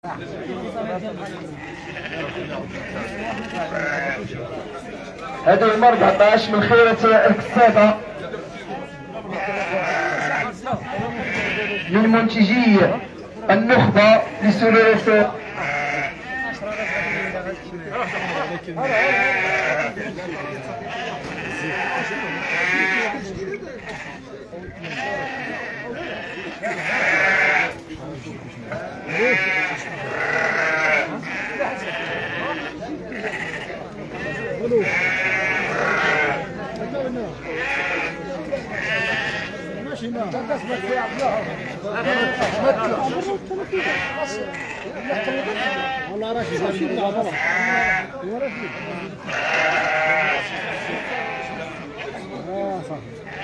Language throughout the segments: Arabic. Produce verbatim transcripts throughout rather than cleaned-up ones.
هذا يوم أربعطاش من خيرة الكسابة من منتجي النخبة لسلالة والله راشد اه صح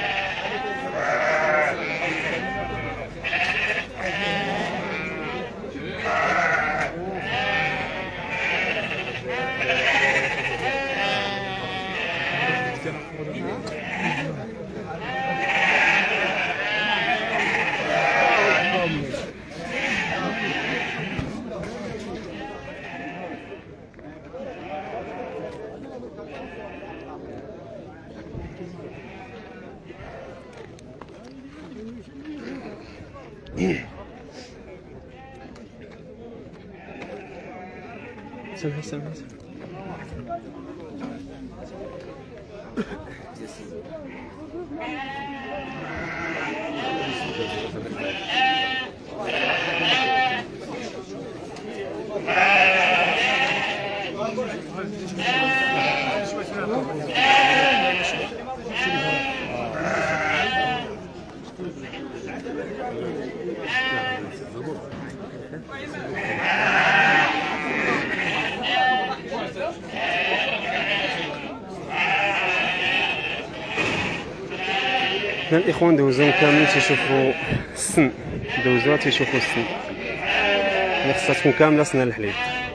سمح سمح حنا الاخوان دوزوهم كاملين تيشوفوا السن، دوزوها تيشوفوا السن، اللي خصها تكون كامله سنه الحليب.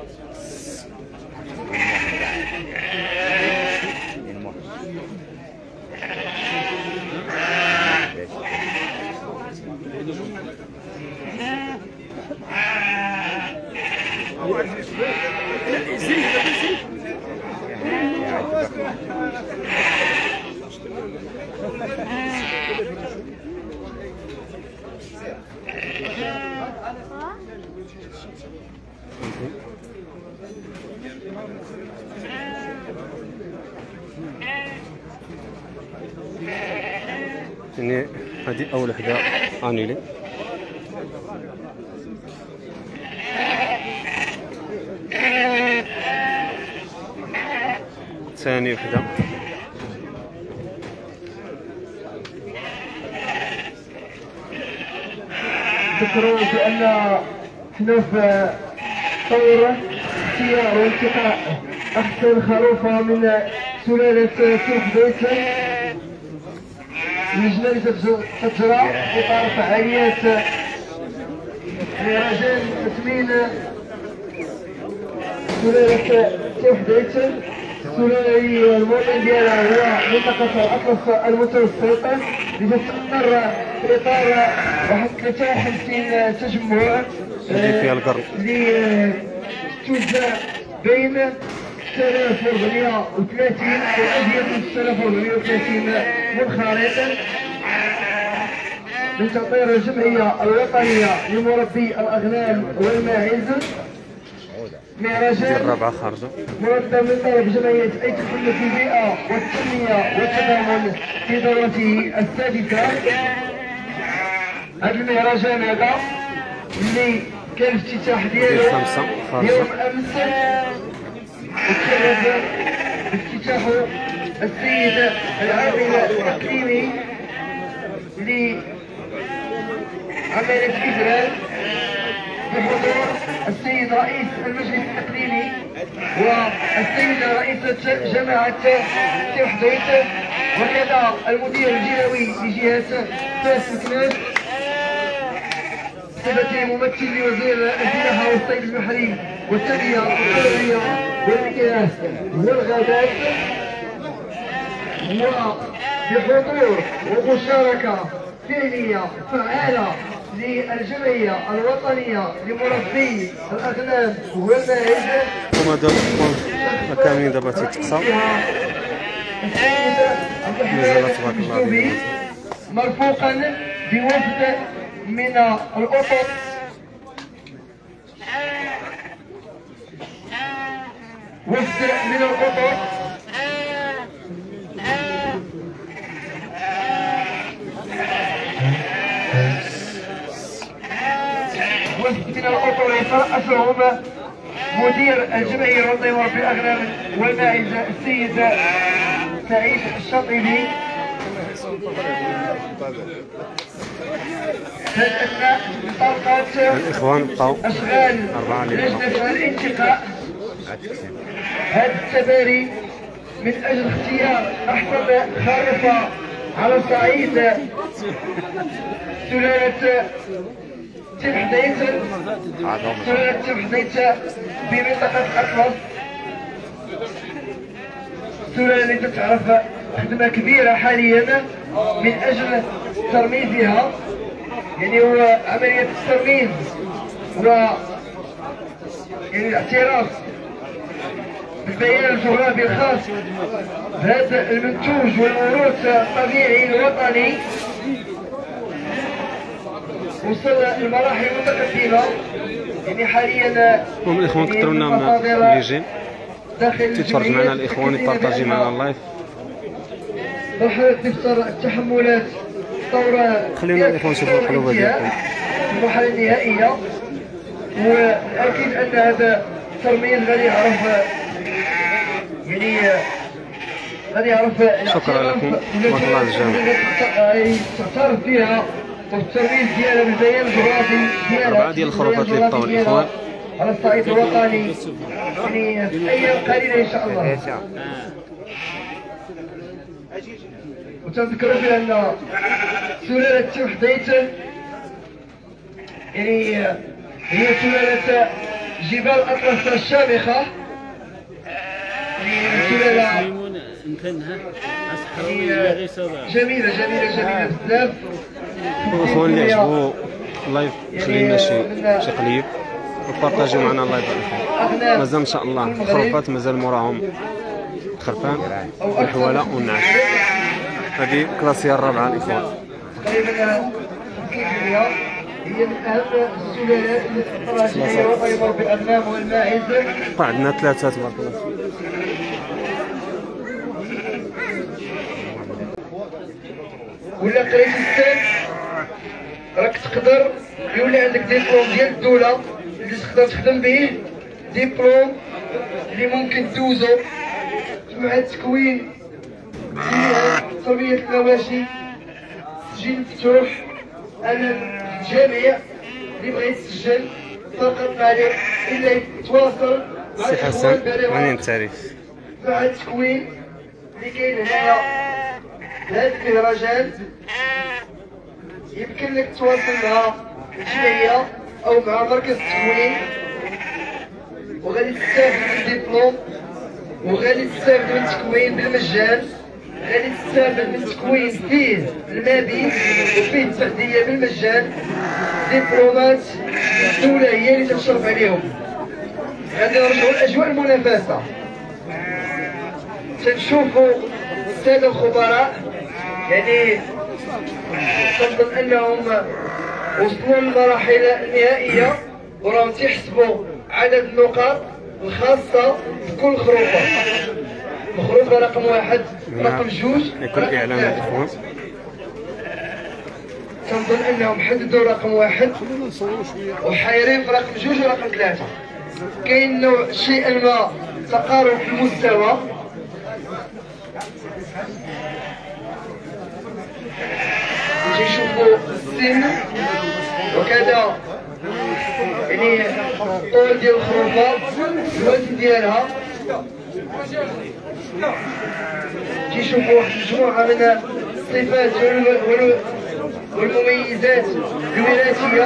يعني هذه أول وحدة انولي، ثاني وحدة تذكروا بأن حنا في طور اختيار وانتقاء أحسن خروفة من سلالة سوق بيتن. اللجنة تجرى إطار فعاليات مهرجان تثمين سلالة سوق بيتن. السلالة الموطن ديالها هو منطقة الأطلس المتوسط، اللي تستمر في إطار واحد ثلاثة وخمسين تجمع اللي توزع بين ستة آلاف وأربعمائة وثلاثين أو أزيد من ستة آلاف وأربعمائة وثلاثين منخرط من تطوير الجمعية الوطنية لمربي الأغنام والماعز. مهرجان منظم من طرف جمعية أيت الحلة في البيئة والتنمية والتضامن في دورته السادسة. هذا المهرجان هذا اللي كان الافتتاح ديالو يوم أمس، وكان افتتاحه السيد العامل الإقليمي لعملية إجرال بحضور السيد رئيس المجلس الإقليمي والسيدة رئيسة جماعة توحديت، وكذا المدير الجهوي لجهة فاس وكناس، بصفته ممثل لوزير الفلاحة والصيد البحري والتنمية الحيوية والمياه والغابات، وبحضور ومشاركة فعلية فعالة للجمعية الوطنية لمربي الأغنام والماعز وما دابا كاملين دابا تيتقصاو مازال تبارك الله مرفوقا بوفد من الأطر وفد من الأطر وفد من الأطر يترأسهم مدير الجمعية الوطنية لمربي الأغنام والماعز السيد سعيد الشاطبي. بدأنا بطاقات الإخوان بقاو أشغال أربعة لجنة الانتقاء هذه التباري من أجل اختيار أحسن خارطة على صعيد سلالة تمحديت سلالة تمحديت بمنطقة أطلس، سلالة اللي تتعرف خدمة كبيرة حاليا من أجل ترميزها، يعني هو عملية الترميز و يعني الاعتراف بالبيان الجغرافي الخاص بهذا المنتوج والموروث الطبيعي الوطني وصل لمراحل متقدمة. يعني حاليا المهم الإخوان كثروا لنا اللي جايين تتفرج معنا الإخوان يبارطاجي معنا اللايف. مرحلة نفطر التحملات الثورة خلينا الإخوان نشوفوا الحلوة ديالكم المرحلة النهائية، والأكيد أن هذا الترميز غادي يعرف يعني غادي يعرف شكرا لكم بارك الله الجميع. تعترف بها والترميز ديالها بالبيان الجغرافي ديالها أربعة ديال الخروفات اللي بقاو الإخوان على الصعيد الوطني يعني في أيام قليلة إن شاء الله. وتذكروا بأن سلالة تمحديت يعني هي سلالة جبال أطلس الشامخة، يعني سلالة جميلة جميلة جميلة بزاف. الإخوان اللي عجبو اللايف خلينا شي شي قليب وبارطاجيو معنا اللايف الإخوان. مازال إن شاء الله الخروفات مازال موراهم خرفان والحوالة والنعاش. هذه كلاسية الرابعة الإخوان. تقريبا هي من أهم السلالات الطراجية الوطنية لمربي الأغنام والماعز. بقى عندنا ثلاثة تبارك الله. ولا قريت السن راك تقدر يولي عندك ديبلوم ديال الدولة اللي تقدر تخدم به، ديبلوم اللي ممكن دوزو مع التكوين ديال تربية المواشي. تجي مفتوح أمام الجميع اللي بغى يتسجل فقط ما عليه إلا يتواصل مع سي حسن منين التعريف مع التكوين اللي كاين هنايا هاد المهرجان. يمكن لك تواصل مع الجمعية أو مع مركز التكوين وغادي تستافد من الدبلوم وغادي تستافد من التكوين بالمجان. غادي تستافد من التكوين فيه المبيت وفيه التغذية بالمجان. دبلومات الدولة هي اللي تشرف عليهم. غادي نرجعوا لأجواء المنافسة، تنشوفوا السادة الخبراء يعني تنظن أنهم وصلوا للمراحل النهائية وراهم تيحسبوا عدد النقاط الخاصة بكل خروفة. الخروفة رقم واحد رقم جوج يكون إعلان الإخوان. تنظن أنهم حددوا رقم واحد وحايرين في رقم جوج ورقم ثلاثة. كاين نوع شيئا ما تقارب في المستوى. نجي نشوفوا السن وكذا يعني الطول ديال الخروفة الوزن ديالها. نجي نشوفوا واحد المجموعة من الصفات والمميزات الوراثية.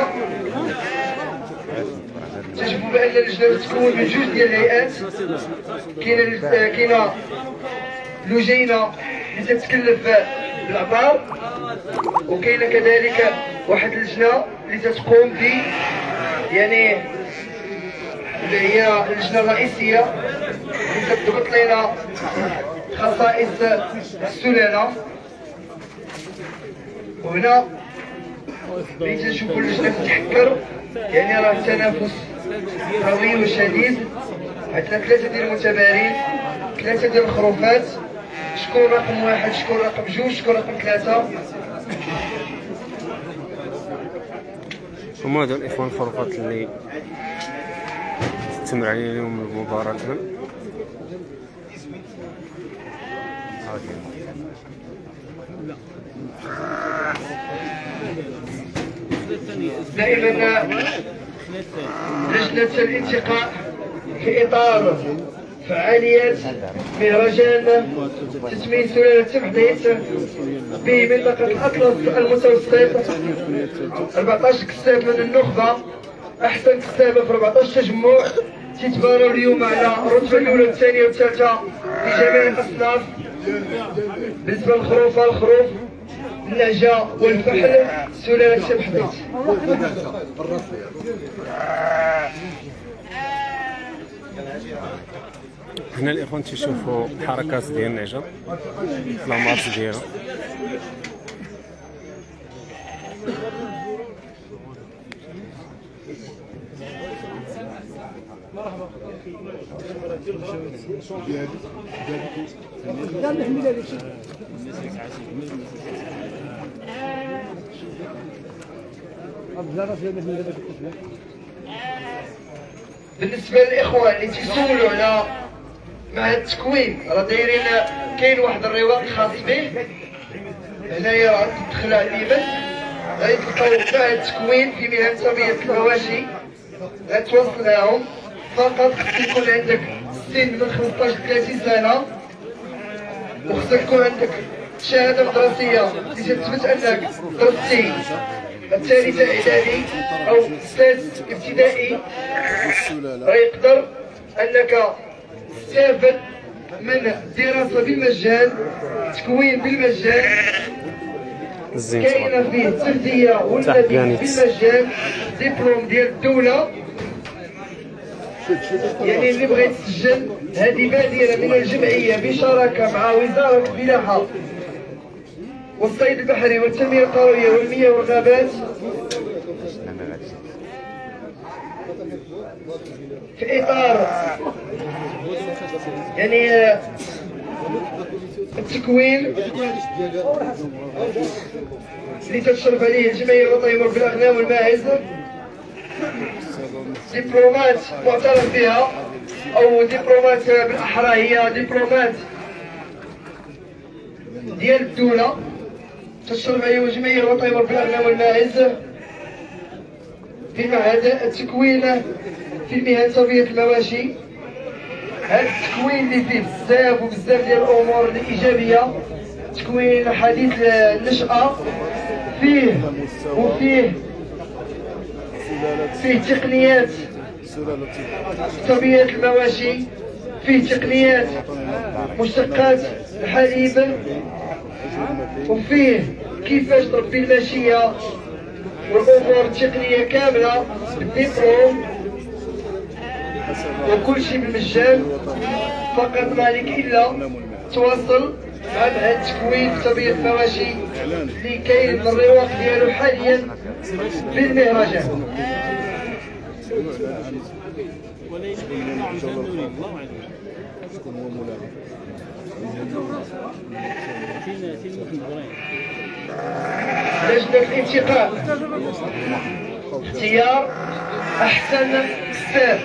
تشوفوا بأن اللجنة تتكون من جوج ديال الهيئات. كاينة كاينة لجينة اللي تتكلف بالعبار، وكاينة كذلك واحد اللجنة اللي تتقوم ب يعني اللي هي اللجنه الرئيسيه اللي تضبط لنا خصائص السلاله. وهنا ملي تنشوفوا اللجنه تتحكر يعني راه التنافس قوي وشديد. عندنا ثلاثه ديال المتبارين، ثلاثه ديال الخروفات، شكون رقم واحد، شكون رقم جوج، شكون رقم ثلاثه. هما هادو الاخوان الخروفات اللي تتم علينا اليوم المباراة كامل. دائما لجنة الانتقاء في إطار فعاليات مهرجان تسمية سلالة تمحضيت بمنطقة الأطلس المتوسط. أربعطاش كساب من النخبة، أحسن كسابة في أربعطاش تجمع تيتباروا اليوم على الرتبة الأولى والثانية والثالثة في جميع الأصناف. بالنسبة للخروف الخروف النهجة والفحل سلالة تمحضيت. هنا الاخوان تيشوفوا الحركات ديال النعجه في لامارش ديالها. بالنسبه للاخوان اللي تيسولوا على مع التكوين، راه دايرين كاين واحد الرواق خاص به هنايا راه تدخل على اليمين غيتلقاو مع التكوين في مهن تربيه المواشي غتواصل معاهم. فقط خص يكون عندك سن من خمسطاش ل ثلاثين سنه، وخصك يكون عندك شهاده مدرسيه اللي تثبت انك درستي الثالثه اعدادي او السادس ابتدائي. راه يقدر انك تستافد من الدراسه بالمجان، تكوين بالمجان، كاينه فيه التغذيه والنبي بالمجان، دبلوم ديال الدوله. يعني اللي بغى يتسجل هذه بادره من الجمعيه بشراكه مع وزاره الفلاحه والصيد البحري والتنميه القرويه والمياه والغابات في اطار يعني التكوين اللي تشرف عليه الجمعيه الوطنيه لرب الاغنام والماعز. دبلومات معترف بها او دبلومات بالاحرى هي دبلومات ديال الدوله تشرف عليه الجمعيه الوطنيه لرب الاغنام والماعز في معهد التكوين في المهن تربيه المواشي. هذا التكوين اللي فيه بزاف وبزاف ديال الامور الايجابيه، تكوين حديث النشأة، فيه وفيه فيه تقنيات تربية المواشي، فيه تقنيات مشتقات الحليب، وفيه كيفاش تربي الماشية والامور التقنية كاملة بالدبلوم، وكل شيء بالمجان. فقط ما عليك الا تواصل مع معهد التكوين في تربية المواشي اللي كاين من الرواق ديالو حاليا بالمهرجان. لجنة الانتقاء اختيار احسن كساب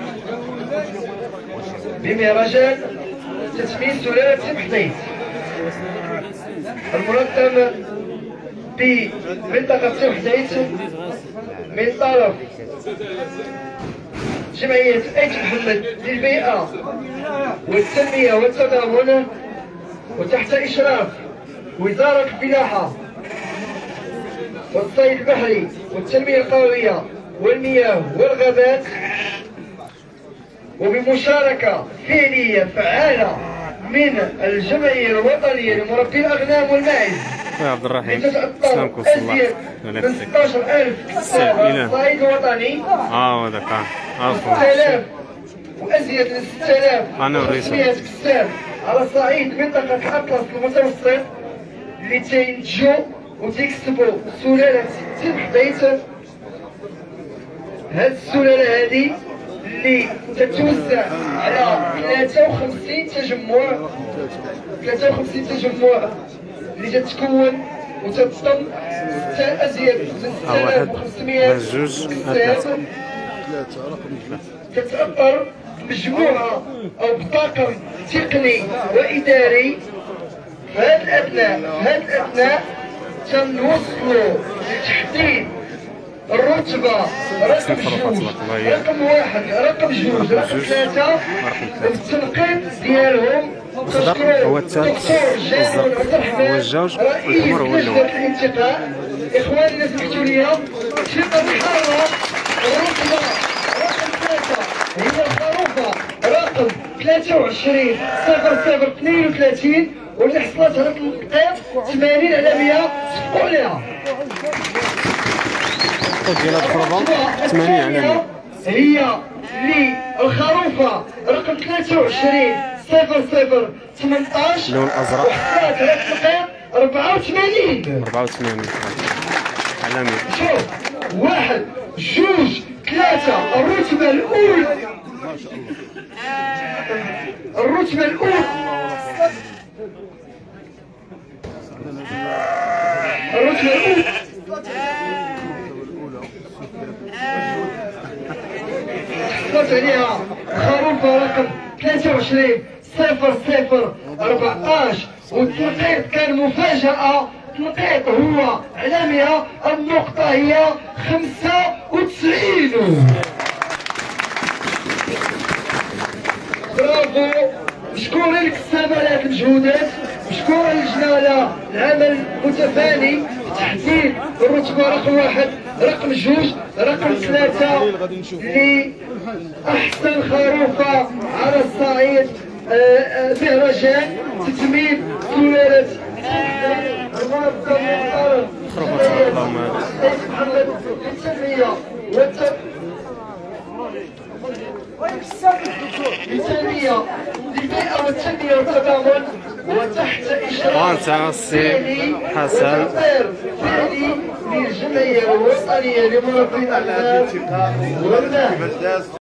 بمهرجان تسمية سلالة تمحضيت المنظم بمنطقة تمحضيت من طرف جمعية أيت محمد للبيئة والتنمية والتضامن، وتحت إشراف وزارة الفلاحة والصيد البحري والتنمية القروية والمياه والغابات، وبمشاركة فعلية فعالة من الجمعية الوطنية لمربي الأغنام والماعز يا عبد الرحيم لتتأثر سلامكم الصلاة أزيد الله من يخليك. ستة عشر ألف السلام على إله. الصعيد الوطني، اه هذاك اه ستة عفوا آلاف وأزيد من ستة آلاف أنا وريته. وخمسمائة كساب على صعيد منطقة الأطلس المتوسط اللي تينتجوا وتيكسبوا سلالة ستين حبيت. هاد السلالة هادي اللي تتوزع على ثلاثة وخمسين تجمع ثلاثة وخمسين تجمع اللي تتكون وتتضم ستة أزيد من ستة ها آلاف واحد وخمسمائة ها جوج ها كتاب. ثلاثة. تتأثر بمجموعة أو بطاقم تقني وإداري. في هذا الأثناء في هذا الأثناء تنوصلوا لتحديد الرتبة رقم جوج رقم واحد رقم جوج رقم ثلاثة والتنقيط ديالهم. الخضر هو الثالث، الزرق هو الجوج، والحمر هو اللون. الانتقاء إخواننا سمحتوا لي شقة الحارة الرتبة رقم ثلاثة هي الخروفة رقم ثلاثة وعشرين صفر صفر اثنين وثلاثين واللي حصلت على التنقيط ثمانين على مئة. صفقوا عليها. ديال هاد الخروبة ثمانين على مية. هي للخروفة رقم ثلاثة وعشرين صفر صفر ثمنطاش اللون الأزرق وحصلت على التنقيط أربعة وثمانين. أربعة وثمانين على مية. شوف واحد جوج ثلاثة الرتبة الأولى الرتبة الأولى الرتبة الأولى حصلت عليها خروفة رقم ثلاثة وعشرين صفر صفر أربعطاش والتنقيط كان مفاجأة. التنقيط هو على مئة. النقطة هي خمسة وتسعين. برافو. مشكورين الكسابة على هاد المجهودات، مشكورة اللجنة على العمل المتفاني في تحديد الرتبة رقم واحد رقم جوج رقم ثلاثة لأحسن خروفة على الصعيد مهرجان تتميم سلالة خروفة اللهم محمد التنمية التنمية للبيئة والتنمية والتضامن وتحت إشراف وانت السي حسن فعلي للجمعية الوطنية لمربي الأحلام والنهي.